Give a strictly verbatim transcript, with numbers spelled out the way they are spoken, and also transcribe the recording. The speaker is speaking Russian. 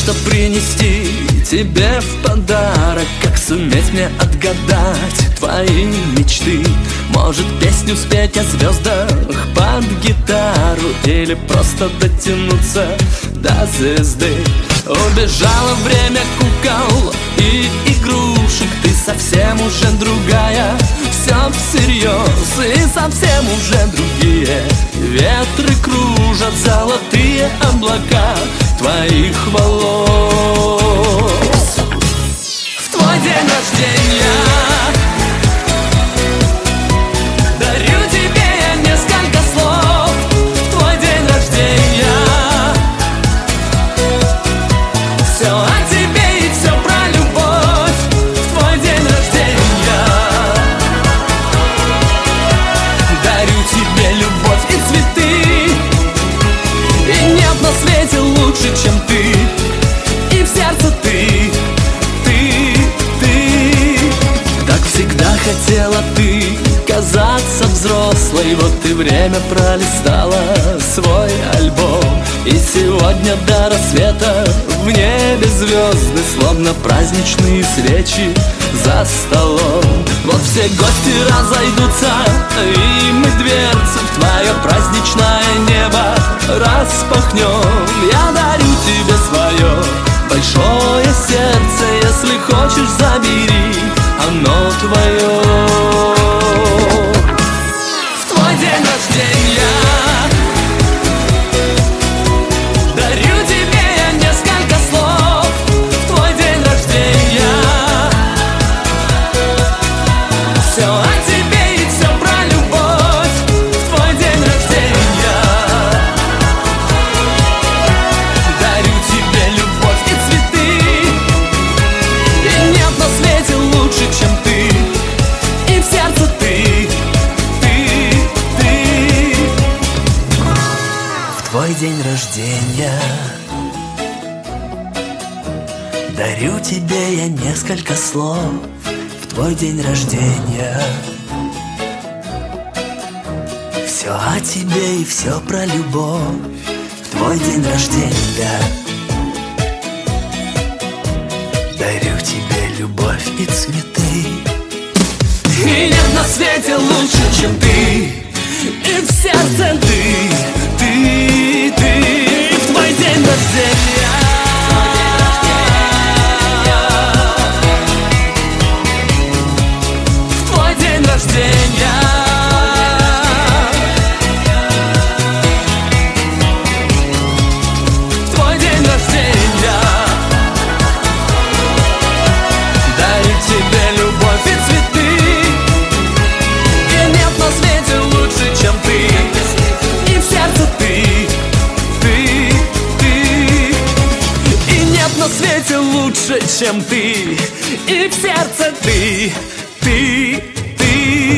что принести тебе в подарок, как суметь мне отгадать твои мечты. Может, песню спеть о звездах под гитару, или просто дотянуться до звезды. Убежало время кукол и игрушек, ты совсем уже другая, все всерьез, и совсем уже другие ветры кружат золотые облака твоих волос. В твой день рождения дарю тебе я несколько слов. В твой день рождения все о тебе и все про любовь. В твой день рождения дарю тебе любовь и цветы. И нет на свете лучше, чем ты, и в сердце ты, ты, ты. Так всегда хотела ты казаться взрослой, вот и время пролистала свой альбом. И сегодня до рассвета в небе звезды, словно праздничные свечи за столом. Вот все гости разойдутся, и мы дверцу в твое праздничное небо распахнем. Я дарю тебе свое большое сердце, если хочешь, забери, оно твое. В твой день рождения дарю тебе я несколько слов. В твой день рождения все о тебе и все про любовь. В твой день рождения дарю тебе любовь и цветы. И нет на свете лучше, чем ты, и в сердце ты, ты, ты. В твой день рождения дарю тебе я несколько слов. В твой день рождения все о тебе и все про любовь. В твой день рождения дарю тебе любовь и цветы. И нет на свете лучше, чем ты, и в сердце ты, ты, ты. В твой день рождения рождения в твой день рождения дарю тебе любовь и цветы. И нет на свете лучше, чем ты, и в сердце ты, ты, ты. И нет на свете лучше, чем ты, и в сердце ты, ты, ты.